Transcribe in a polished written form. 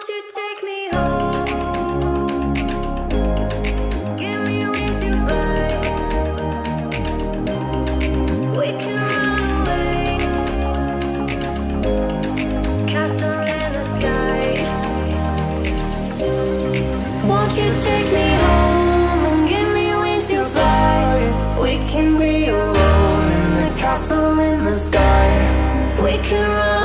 Won't you take me home? Give me wings to fly. We can run away. Castle in the sky. Won't you take me home and give me wings to fly? We can be alone in the castle in the sky. We can run